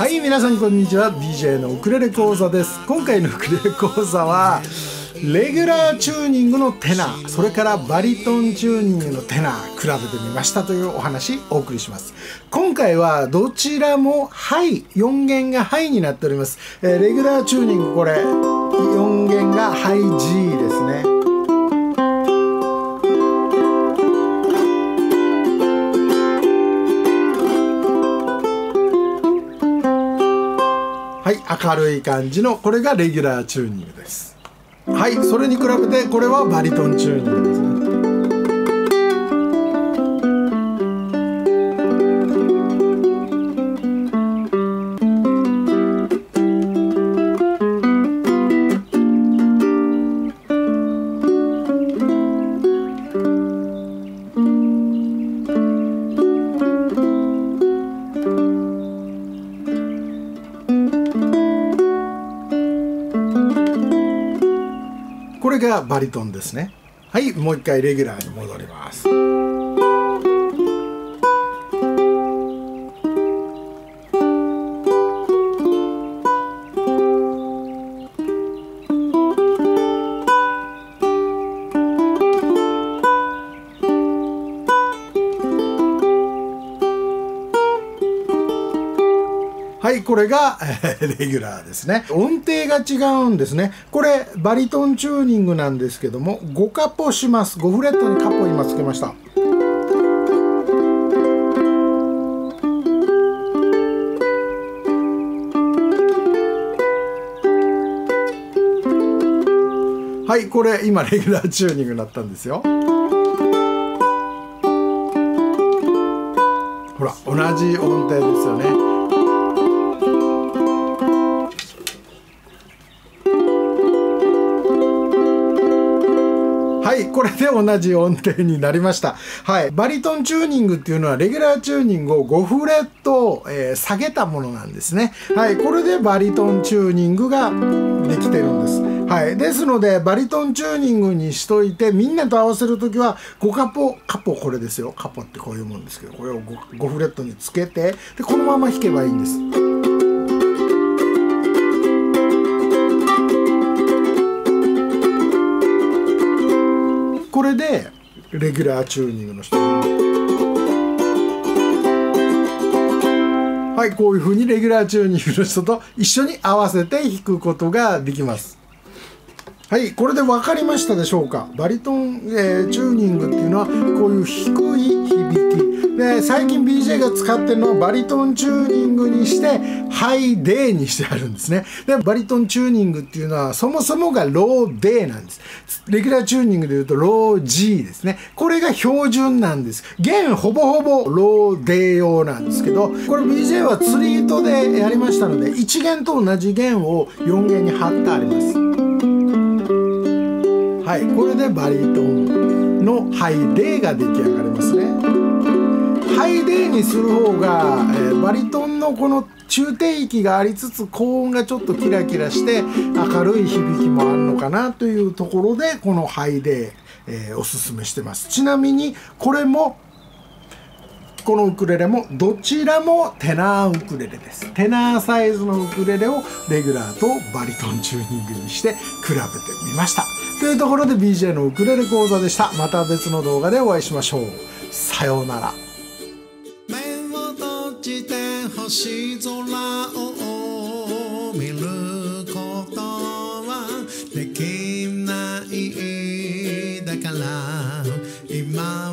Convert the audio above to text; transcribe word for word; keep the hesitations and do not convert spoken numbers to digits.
はい、皆さんこんにちは。 ディージェー のウクレレ講座です。今回のウクレレ講座はレギュラーチューニングのテナー、それからバリトンチューニングのテナー比べてみましたというお話お送りします。今回はどちらもハイ、よん弦がハイになっております。えー、レギュラーチューニング、これよん弦がハイ G ですね。はい、明るい感じのこれがレギュラーチューニングです。はい、それに比べてこれはバリトンチューニングですね。これがバリトンですね。はい、もう一回レギュラーに戻ります。はい、これが、えー、レギュラーですね。音程が違うんですね。これバリトンチューニングなんですけども、ごカポします。ごフレットにカポを今つけました。はい、これ今レギュラーチューニングになったんですよ。ほら、同じ音程ですよね。はい、これで同じ音程になりました。はい、バリトンチューニングっていうのはレギュラーチューニングをごフレット、えー、下げたものなんですね。はい、これでバリトンチューニングができてるんです。はい、ですのでバリトンチューニングにしといて、みんなと合わせるときはごカポ、カポこれですよ。カポってこういうもんですけど、これを 5, ごフレットにつけて、でこのまま弾けばいいんです。これでレギュラーチューニングの人、はい、こういう風にレギュラーチューニングの人と一緒に合わせて弾くことができます。はい、これで分かりましたでしょうか。バリトン、えー、チューニングっていうのはこういう低い響きで、最近 ビージェー が使ってるのはバリトンチューニングにしてハイデーにしてあるんですね。でバリトンチューニングっていうのはそもそもがローデーなんです。レギュラーチューニングでいうとロー G ですね。これが標準なんです。弦ほぼほぼローデー用なんですけど、これ ビージェー は釣り糸でやりましたのでいち弦と同じ弦をよん弦に貼ってあります。はい、これでバリトンのハイデーが出来上がりますね。ハイデーにする方が、えー、バリトンのこの中低域がありつつ高音がちょっとキラキラして明るい響きもあるのかなというところで、このハイデー、えー、おすすめしてます。ちなみにこれもこのウクレレもどちらもテナーウクレレです。テナーサイズのウクレレをレギュラーとバリトンチューニングにして比べてみました。というところで ビージェー のウクレレ講座でした。また別の動画でお会いしましょう。さようなら。 目を閉じて星空を見ることはできないだから今